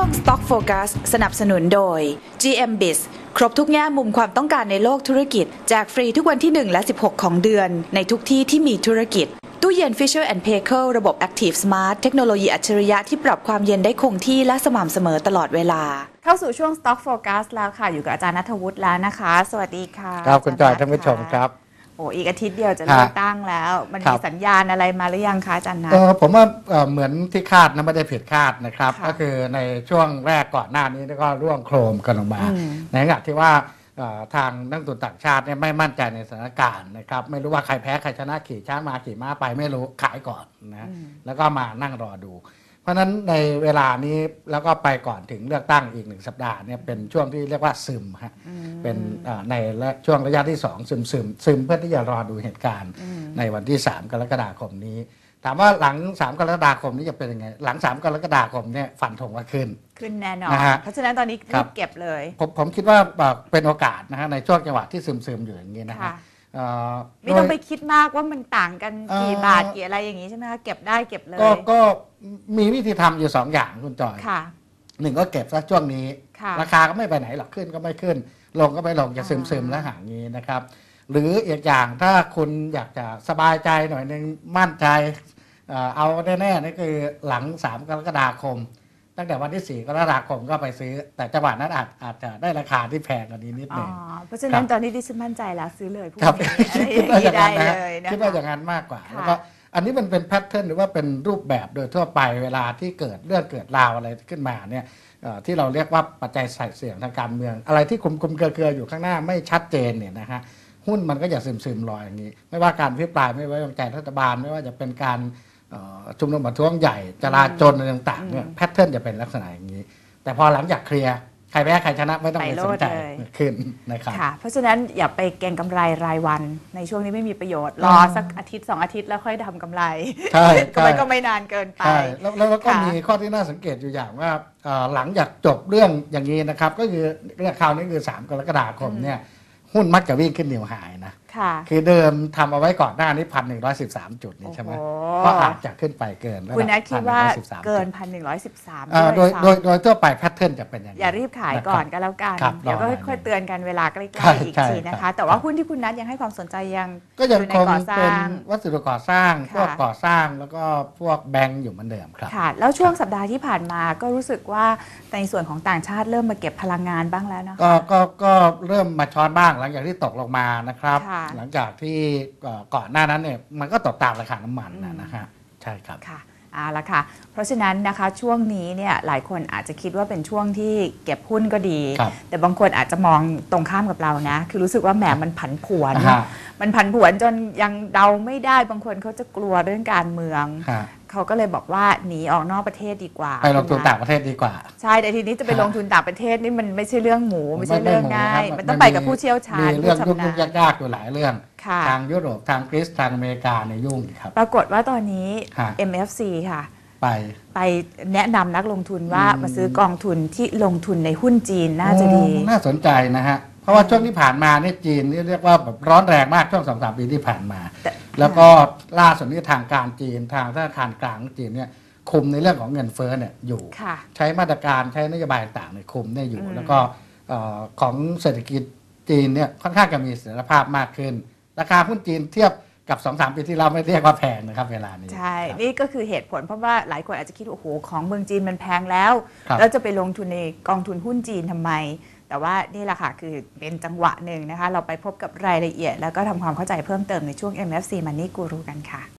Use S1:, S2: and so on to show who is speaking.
S1: ง Stock Focus สนับสนุนโดย GMBiz ครบทุกแง่มุมความต้องการในโลกธุรกิจแจกฟรีทุกวันที่1และ16ของเดือนในทุกที่ที่มีธุรกิจตู้เย็น Fisher & Paykel ระบบ Active Smart เทคโนโลยีอัจฉริยะที่ปรับความเย็นได้คงที่และสม่ำเสมอตลอดเวลาเข้าสู่ช่วง Stock Focus แล้วค่ะอยู่กับอาจารย์ณัฐวุฒิแล้วนะคะสวัสดีค่ะ
S2: ครับคุณจอยท่านผู้ชมครับ
S1: โอ้อีกอาทิตย์เดียวจะเลือกตั้งแล้วมันมีสัญญาณอะไรมาหรือยังคะอาจารย์นะ
S2: ผมว่าเหมือนที่คาดนะไม่ได้ผิดคาดนะครับก็คือในช่วงแรกก่อนหน้านี้ก็ร่วงโครมกันลงมาในขณะที่ว่าทางนักลงทุนต่างชาติเนี่ยไม่มั่นใจในสถานการณ์นะครับไม่รู้ว่าใครแพ้ใครชนะขี่ช้างมาขี่ม้าไปไม่รู้ขายก่อนนะแล้วก็มานั่งรอดูเพราะฉะนั้นในเวลานี้แล้วก็ไปก่อนถึงเลือกตั้งอีก1 สัปดาห์เนี่ยเป็นช่วงที่เรียกว่าซึมฮะเป็นในช่วงระยะที่2ซึมเพื่อที่จะรอดูเหตุการณ์ในวันที่3 กรกฎาคมนี้ถามว่าหลัง3 กรกฎาคมนี้จะเป็นยังไงหลัง3 กรกฎาคมเนี่ยฟันธงว่าขึ้น
S1: แน่นอนเพราะฉะนั้นตอนนี้รีบเก็บเลย
S2: ผมคิดว่าเป็นโอกาสนะฮะในช่วงจังหวะที่ซึมอยู่อย่างนี้นะฮะ
S1: ไม่ต้องไปคิดมากว่ามันต่างกันกี่บาทกี่อะไรอย่างนี้ใช่ไหมคะเก็บได้เก็บเลย
S2: ก็มีวิธีทำอยู่2 อย่างคุณจอยหนึ่งก็เก็บซะช่วงนี้ราคาก็ไม่ไปไหนหรอกขึ้นก็ไม่ขึ้นลงก็ไม่ลงจะซึมแล้วห่างนี้นะครับหรืออีกอย่างถ้าคุณอยากจะสบายใจหน่อยนึงมั่นใจเอาแน่ๆนี่คือหลัง3 กรกฎาคมตั้งแต่วันที่4 กรกฎาคมก็ไปซื้อแต่จังหวะนั้นอาจจะได้ราคาที่แพงกว่านี้นิดหนึ่ง
S1: เพราะฉะนั้นตอนนี้ดิฉันมั่นใจแล้วซื้อเลยพวก
S2: นี้ได้เลยนะคิดว่าอย่างนั้นมากกว่าแล้วก็อันนี้มันเป็นแพทเทิร์นหรือว่าเป็นรูปแบบโดยทั่วไปเวลาที่เกิดเรื่องเกิดราวอะไรขึ้นมาเนี่ยที่เราเรียกว่าปัจจัยเสี่ยงทางการเมืองอะไรที่คุมเกลืออยู่ข้างหน้าไม่ชัดเจนเนี่ยนะฮะหุ้นมันก็อย่าซึมลอยอย่างนี้ไม่ว่าการพิปรายไม่ไว้วางใจรัฐบาลไม่ว่าจะเป็นการชุมนุมประท้วงใหญ่จลาจลอะไรต่างๆเนี่ยแพทเทิร์นจะเป็นลักษณะอย่างนี้แต่พอหลังจากเคลียร์ใครแพ้ใครชนะไม่ต้องไปสนใจขึ้นนะครับ
S1: เพราะฉะนั้นอย่าไปเก็งกำไรรายวันในช่วงนี้ไม่มีประโยชน์รอสักอาทิตย์2 อาทิตย์แล้วค่อยทำกำไร
S2: ใช่
S1: ก็ไม่นานเกินไป
S2: แล้วก็มีข้อที่น่าสังเกตอยู่อย่างว่าหลังจากจบเรื่องอย่างนี้นะครับก็คือเรื่องคราวนี้คือ3 กรกฎาคมเนี่ยหุ้นมักจะวิ่งขึ้นนิวไฮนะคือเดิมทำเอาไว้ก่อนหน้านี้1,113 จุดนี่ใช่ไหมก็อาจจะขึ้นไปเกิน
S1: คุณนัทคิดว่าเกิน1,113
S2: โดยทั่วไปแพทเทิร์นจะเป็นอย่างนี้
S1: อย่ารีบขายก่อนก็แล้วกันเดี๋ยวก็ค่อยๆเตือนกันเวลาใกล้ๆอีกทีนะคะแต่ว่าหุ้นที่คุณนัทยังให้ความสนใจยัง
S2: คงเป็นวัสดุก่อสร้างพวกก่อสร้างแล้วก็พวกแบงก์อยู่เหมือนเดิมครับ
S1: ค่ะแล้วช่วงสัปดาห์ที่ผ่านมาก็รู้สึกว่าในส่วนของต่างชาติเริ่มมาเก็บพลังงานบ้างแล้วนะคะ
S2: ก็เริ่มมาช้อนบ้างหลังจากที่ตกลงมานะครับหลังจากที่ก่อนหน้านั้นเนี่ยมันก็ตกตามราคาน้ำมันนะฮะใช่ครับ
S1: ค่ะเอาละค่ะเพราะฉะนั้นนะคะช่วงนี้เนี่ยหลายคนอาจจะคิดว่าเป็นช่วงที่เก็บหุ้นก็ดีแต่บางคนอาจจะมองตรงข้ามกับเรานะคือรู้สึกว่าแหมมันผันผวนจนยังเดาไม่ได้บางคนเขาจะกลัวเรื่องการเมืองเขาก็เลยบอกว่าหนีออกนอกประเทศดีกว่า
S2: ไปลงทุนต่างประเทศดีกว่า
S1: ใช่แต่ทีนี้จะไปลงทุนต่างประเทศนี่มันไม่ใช่เรื่องหมูไม่ใช่เรื่องง่ายมันต้องไปกับผู้เชี่ยวชาญ
S2: เรื่องยุ่งยากอยู่หลายเรื่องทางยุโรปทางกรีซทางอเมริกาในยุ่งครับ
S1: ปรากฏว่าตอนนี้ MFC ค่ะไปแนะนำนักลงทุนว่ามาซื้อกองทุนที่ลงทุนในหุ้นจีนน่าจะดี
S2: น่าสนใจนะฮะเพราะว่าช่วงที่ผ่านมาเนี่ยจีนนี่เรียกว่าแบบร้อนแรงมากช่วง2-3 ปีที่ผ่านมาแล้วก็ล่าสุดนี้ทางการจีนทางธนาคารกลางจีนเนี่ยคุมในเรื่องของเงินเฟ้อเนี่ยอยู่ใช้มาตรการใช้นโยบายต่างๆในคุมเนี่ยอยู่แล้วก็ของเศรษฐกิจจีนเนี่ยค่อนข้างจะมีเสถียรภาพมากขึ้นราคาหุ้นจีนเทียบกับ 2-3 ปีที่เราไม่เรียกว่าแพงนะครับเวลานี้
S1: ใช่นี่ก็คือเหตุผลเพราะว่าหลายคนอาจจะคิดโอ้โหของเมืองจีนมันแพงแล้วจะไปลงทุนในกองทุนหุ้นจีนทำไมแต่ว่านี่แหละค่ะคือเป็นจังหวะหนึ่งนะคะเราไปพบกับรายละเอียดแล้วก็ทำความเข้าใจเพิ่มเติมในช่วง MFC Money Guru กันค่ะ